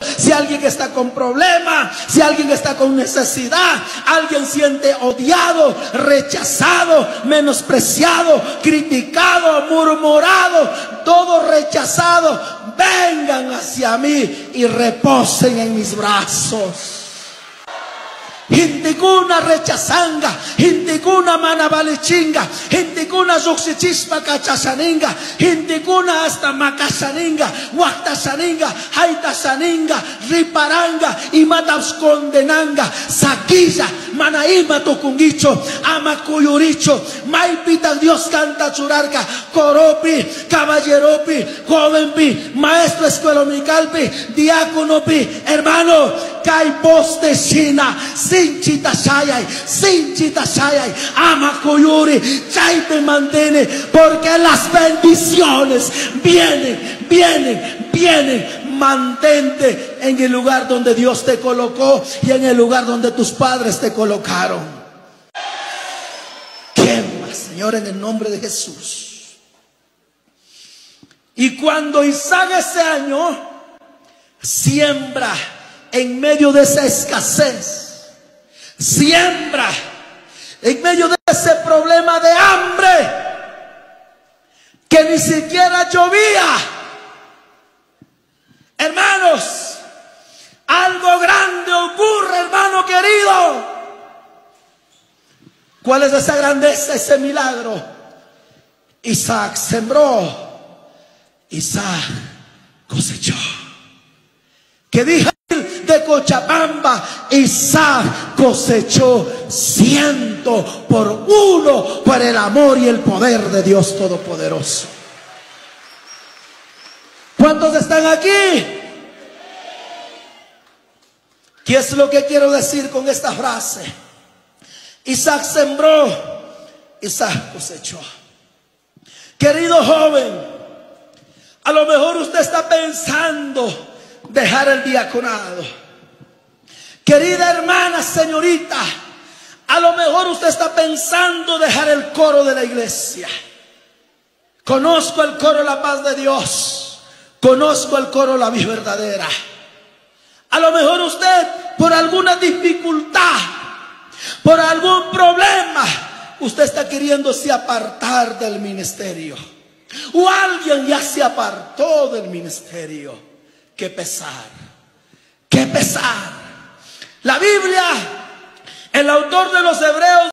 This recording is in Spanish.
Si alguien está con problemas, si alguien está con necesidad, alguien siente odiado, rechazado, menospreciado, criticado, murmurado, todo rechazado, vengan hacia mí y reposen en mis brazos. Hintikuna rechazanga, hintikuna manabalichinga, hintikuna zuxichispa cachasaninga, hintikuna hasta macasaninga, huactasaninga, haitasaninga, riparanga y matabscondenanga, saquilla, manaima tucunguicho, amacuyuricho, maipita Dios canta churarca, coropi, caballeropi, jovenpi, maestro escuelomicalpi, diáconopi, hermano, Caipos China, Sinchita Shayay, Amakuyuri, Chaipe mantene, porque las bendiciones vienen. Mantente en el lugar donde Dios te colocó y en el lugar donde tus padres te colocaron. Quema, Señor, en el nombre de Jesús. Y cuando Isaac ese año siembra en medio de esa escasez, siembra en medio de ese problema de hambre, que ni siquiera llovía. Hermanos, algo grande ocurre, hermano querido. ¿Cuál es esa grandeza, ese milagro? Isaac sembró, Isaac cosechó. Que dijo de Cochabamba, Isaac cosechó 100 por 1 por el amor y el poder de Dios Todopoderoso. ¿Cuántos están aquí? ¿Qué es lo que quiero decir con esta frase? Isaac sembró, Isaac cosechó. Querido joven, a lo mejor usted está pensando dejar el diaconado. Querida hermana, señorita, a lo mejor usted está pensando dejar el coro de la iglesia. Conozco el coro La Paz de Dios, conozco el coro La Vida Verdadera. A lo mejor usted, por alguna dificultad, por algún problema, usted está queriéndose apartar del ministerio, o alguien ya se apartó del ministerio. Qué pesar, qué pesar. La Biblia, el autor de los Hebreos